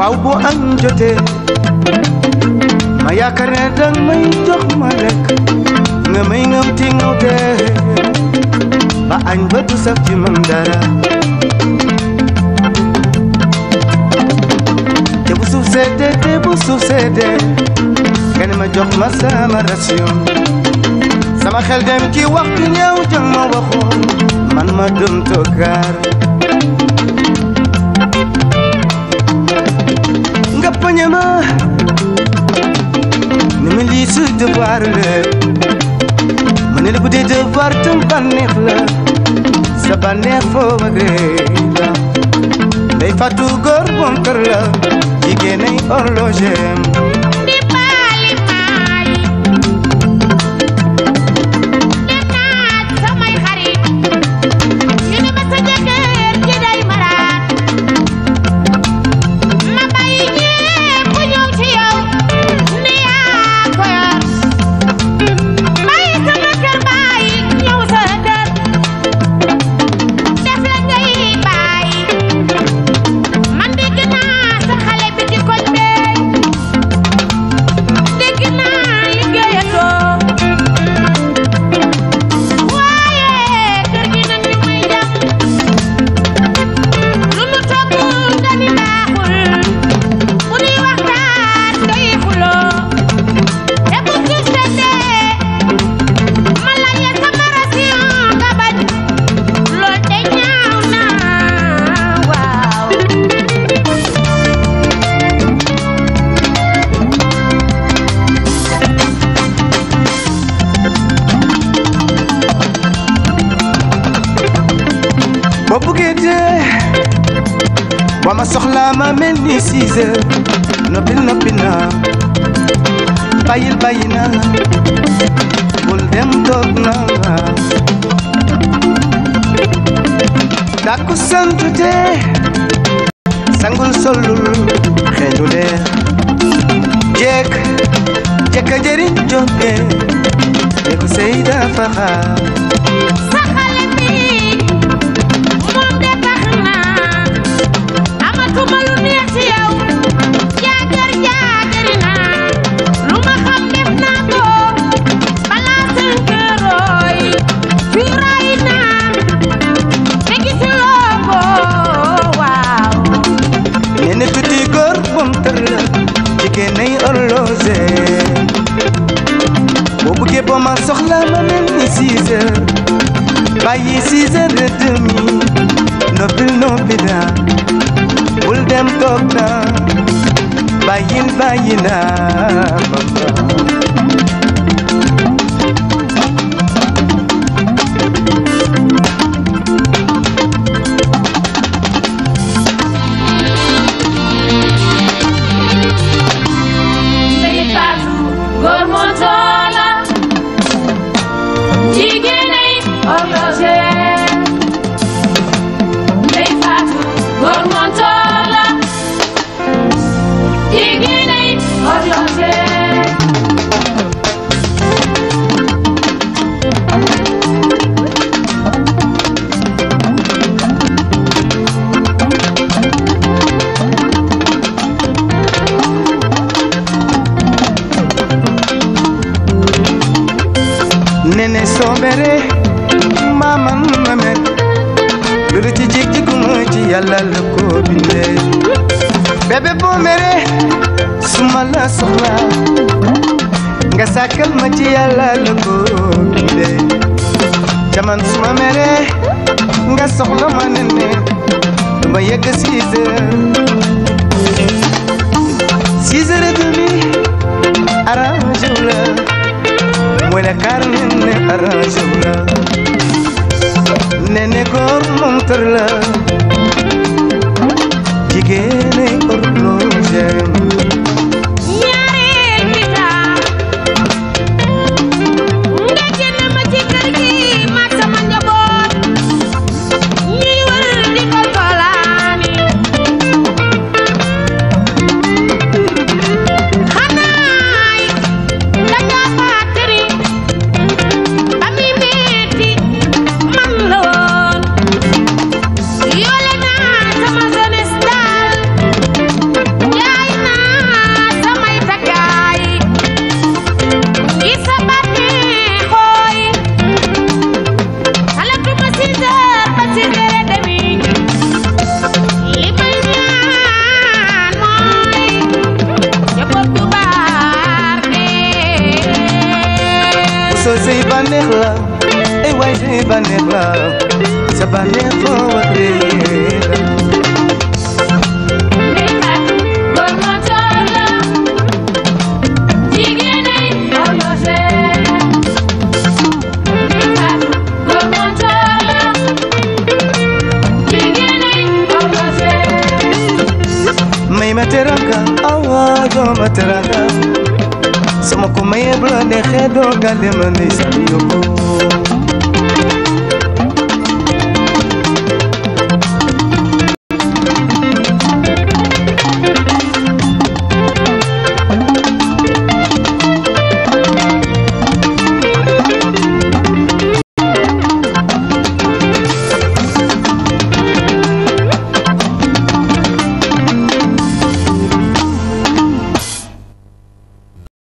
waaw bu añ jotee ma yaakaar ne dang may jox ma lekk nga may ngam ti ngawtee ba añ ba du saf ci man dara te bu suuf seddee nga ne ma jox ma sama ration sama xel dem ci waxtu ñëw jang ma waxoon man ma doon toogaar nga poñe ma ne ma lii su devoir la ma ne la bu dee devoir tam bànneex la sa bànneex foo bëggee la day fàttu góor moom kër la jigéen ay horloger boo buggee dee boo ma soxlaa ma mel ni 6 heures noppi naa bàyyi naa bul dem toog naa dàkku santu dee sangul solul xeeñu leer jekka jëriñ jóge ne ko sey dafa xaar boo buggee boo ma soxla ma mel ni 6 heures bàyyi 6 heures et demi noppi naa bul dem toog naa bàyyi naa nene soo mere maaman ma met lu ci jig-jiguma ci yàlla la ko bindee bébé boo mere suma la soxla nga sàkkal ma ci yàlla la ko bindee jaman suma mere nga soxla ma nene du ma yegg 6 heures et demi arrangé wu la mooy la kaar nene arrangé wu la nene góor moom kër la jigéen ay horloger bànneex la sa bànneex foo waree la ma teranga awa do ma teranga sama ko maye bla ne xedo gale ma ne sa yoko